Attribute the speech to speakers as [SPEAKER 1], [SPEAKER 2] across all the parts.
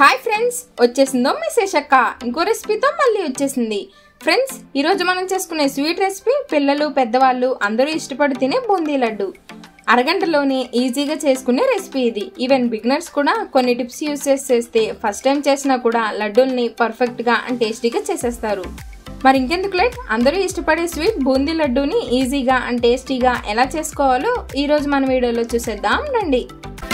[SPEAKER 1] Hi friends, వచ్చేసిందో మీ శేషక్క ఇంకో రెసిపీతో మళ్ళీ వచ్చేసింది. ఫ్రెండ్స్, ఈరోజు మనం చేసుకునే స్వీట్ రెసిపీ పిల్లలు పెద్దవాళ్ళు అందరూ ఇష్టపడి తినే బూందీ లడ్డు. అరగంటలోనే ఈజీగా చేసుకునే రెసిపీ ఇది. ఈవెన్ బిగినర్స్ కూడా కొన్ని టిప్స్ యూజ్ చేస్తే ఫస్ట్ టైం చేసినా కూడా లడ్డూల్ని పర్ఫెక్ట్గా అండ్ టేస్టీగా చేసేస్తారు. మరి ఇంకెందుకు లేట్, అందరూ ఇష్టపడే స్వీట్ బూందీ లడ్డూని ఈజీగా అండ్ టేస్టీగా ఎలా చేసుకోవాలో ఈరోజు మన వీడియోలో చూసేద్దాం రండి.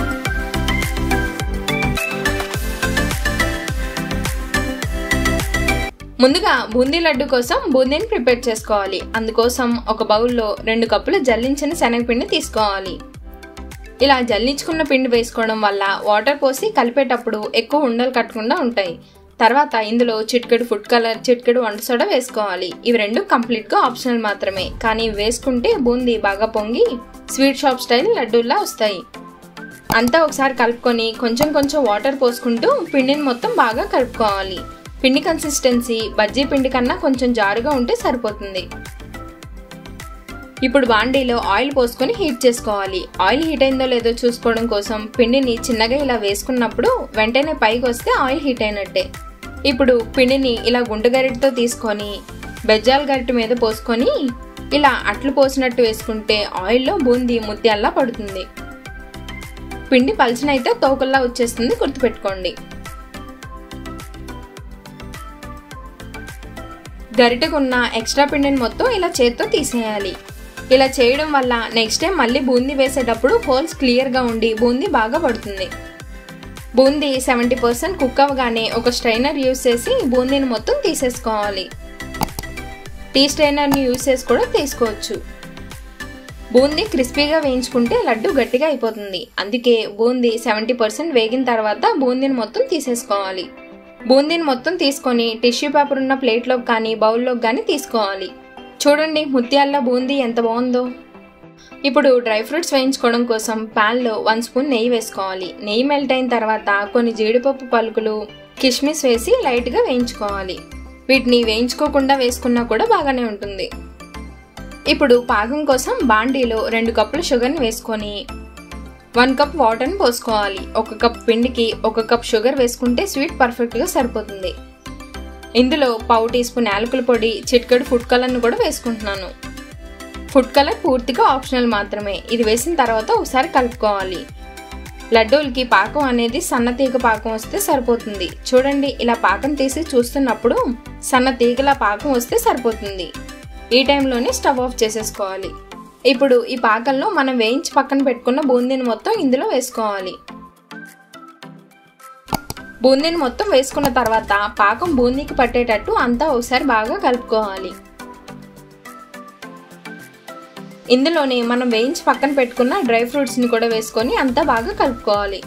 [SPEAKER 1] ముందుగా బూందీ లడ్డు కోసం బూందీని ప్రిపేర్ చేసుకోవాలి. అందుకోసం ఒక బౌల్లో 2 కప్పులు జల్లించిన శనగపిండి తీసుకోవాలి. ఇలా జల్లించుకున్న పిండి వేసుకోవడం వల్ల వాటర్ పోసి కలిపేటప్పుడు ఎక్కువ ఉండలు కట్టకుండా ఉంటాయి. తర్వాత ఇందులో చిటికెడు ఫుడ్ కలర్, చిటికెడు వంట సోడా వేసుకోవాలి. ఇవి రెండు కంప్లీట్గా ఆప్షనల్ మాత్రమే, కానీ వేసుకుంటే బూందీ బాగా పొంగి స్వీట్ షాప్ స్టైల్ లడ్డూల్లా వస్తాయి. అంతా ఒకసారి కలుపుకొని కొంచెం కొంచెం వాటర్ పోసుకుంటూ పిండిని మొత్తం బాగా కలుపుకోవాలి. పిండి కన్సిస్టెన్సీ బజ్జీ పిండి కన్నా కొంచెం జారుగా ఉంటే సరిపోతుంది. ఇప్పుడు బాండీలో ఆయిల్ పోసుకొని హీట్ చేసుకోవాలి. ఆయిల్ హీట్ అయిందో లేదో చూసుకోవడం కోసం పిండిని చిన్నగా ఇలా వేసుకున్నప్పుడు వెంటనే పైకి వస్తే ఆయిల్ హీట్ అయినట్టే. ఇప్పుడు పిండిని ఇలా గుంట గరిటతో తీసుకొని బెజ్జాల గరిటె మీద పోసుకొని ఇలా అట్లు పోసినట్టు వేసుకుంటే ఆయిల్లో బూందీ ముత్యాల్లా పడుతుంది. పిండి పల్చనైతే తోకల్లా వచ్చేస్తుంది, గుర్తుపెట్టుకోండి. గరిటెకున్న ఎక్స్ట్రా పిండిని మొత్తం ఇలా చేత్తో తీసేయాలి. ఇలా చేయడం వల్ల నెక్స్ట్ టైం మళ్ళీ బూందీ వేసేటప్పుడు హోల్స్ క్లియర్గా ఉండి బూందీ బాగా పడుతుంది. బూందీ 70% కుక్ అవ్వగానే ఒక స్ట్రైనర్ యూజ్ చేసి బూందీని మొత్తం తీసేసుకోవాలి. టీ స్ట్రైనర్ని యూజ్ చేసి కూడా తీసుకోవచ్చు. బూందీ క్రిస్పీగా వేయించుకుంటే లడ్డు గట్టిగా అయిపోతుంది. అందుకే బూందీ 70% వేగిన తర్వాత బూందీని మొత్తం తీసేసుకోవాలి. బూందీని మొత్తం తీసుకొని టిష్యూ పేపర్ ఉన్న ప్లేట్లోకి కానీ బౌల్లోకి కానీ తీసుకోవాలి. చూడండి ముత్యాల్లో బూందీ ఎంత బాగుందో. ఇప్పుడు డ్రై ఫ్రూట్స్ వేయించుకోవడం కోసం ప్యాన్లో 1 స్పూన్ నెయ్యి వేసుకోవాలి. నెయ్యి మెల్ట్ అయిన తర్వాత కొన్ని జీడిపప్పు పలుకులు, కిస్మిస్ వేసి లైట్గా వేయించుకోవాలి. వీటిని వేయించుకోకుండా వేసుకున్నా కూడా బాగానే ఉంటుంది. ఇప్పుడు పాకం కోసం బాండీలో 2 కప్పుల షుగర్ని వేసుకొని 1 కప్ వాటర్ని పోసుకోవాలి. 1 కప్ పిండికి 1 కప్ షుగర్ వేసుకుంటే స్వీట్ పర్ఫెక్ట్గా సరిపోతుంది. ఇందులో 1/2 టీ స్పూన్ యాలకుల పొడి, చిటికెడు ఫుడ్ కలర్ను కూడా వేసుకుంటున్నాను. ఫుడ్ కలర్ పూర్తిగా ఆప్షనల్ మాత్రమే. ఇది వేసిన తర్వాత ఒకసారి కలుపుకోవాలి. లడ్డూలకి పాకం అనేది సన్న తీగ పాకం వస్తే సరిపోతుంది. చూడండి, ఇలా పాకం తీసి చూస్తున్నప్పుడు సన్న తీగలా పాకం వస్తే సరిపోతుంది. ఈ టైంలోనే స్టవ్ ఆఫ్ చేసేసుకోవాలి. ఇప్పుడు ఈ పాకంలో మనం వేయించి పక్కన పెట్టుకున్న బూందీని మొత్తం ఇందులో వేసుకోవాలి. బూందీని మొత్తం వేసుకున్న తర్వాత పాకం బూందీకి పట్టేటట్టు అంతా ఒకసారి బాగా కలుపుకోవాలి. ఇందులోనే మనం వేయించి పక్కన పెట్టుకున్న డ్రై ఫ్రూట్స్ని కూడా వేసుకొని అంతా బాగా కలుపుకోవాలి.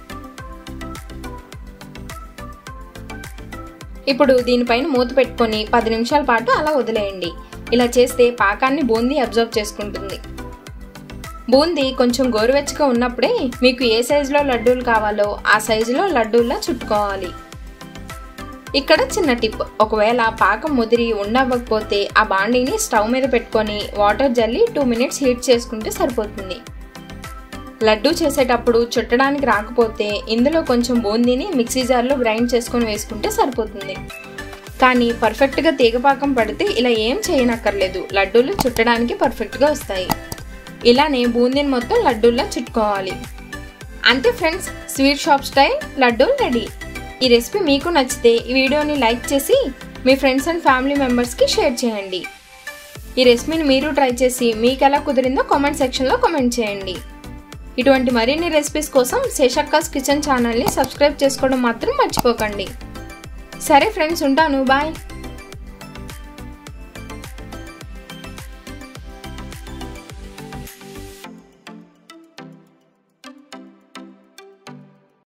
[SPEAKER 1] ఇప్పుడు దీనిపైన మూత పెట్టుకొని 10 నిమిషాల పాటు అలా వదిలేయండి. ఇలా చేస్తే పాకాన్ని బూందీ అబ్జర్వ్ చేసుకుంటుంది. బూందీ కొంచెం గోరువెచ్చగా ఉన్నప్పుడే మీకు ఏ సైజులో లడ్డూలు కావాలో ఆ సైజులో లడ్డూల్లా చుట్టుకోవాలి. ఇక్కడ చిన్న టిప్, ఒకవేళ పాకం ముదిరి ఉండవ్వకపోతే ఆ బాండీని స్టవ్ మీద పెట్టుకొని వాటర్ జల్లి 2 మినిట్స్ హీట్ చేసుకుంటే సరిపోతుంది. లడ్డూ చేసేటప్పుడు చుట్టడానికి రాకపోతే ఇందులో కొంచెం బూందీని మిక్సీ జార్లో గ్రైండ్ చేసుకొని వేసుకుంటే సరిపోతుంది. కానీ పర్ఫెక్ట్గా తీగపాకం పడితే ఇలా ఏం చేయనక్కర్లేదు, లడ్డూలు చుట్టడానికి పర్ఫెక్ట్గా వస్తాయి. ఇలానే బూందీని మొత్తం లడ్డూల్లా చుట్టుకోవాలి. అంతే ఫ్రెండ్స్, స్వీట్ షాప్ స్టైల్ లడ్డూలు రెడీ. ఈ రెసిపీ మీకు నచ్చితే ఈ వీడియోని లైక్ చేసి మీ ఫ్రెండ్స్ అండ్ ఫ్యామిలీ మెంబర్స్కి షేర్ చేయండి. ఈ రెసిపీని మీరు ట్రై చేసి మీకు ఎలా కుదిరిందో కామెంట్ సెక్షన్లో కామెంట్ చేయండి. ఇటువంటి మరిన్ని రెసిపీస్ కోసం శేషక్కాస్ కిచెన్ ఛానల్ని సబ్స్క్రైబ్ చేసుకోవడం మాత్రం మర్చిపోకండి. సరే ఫ్రెండ్స్, ఉంటాను, బాయ్.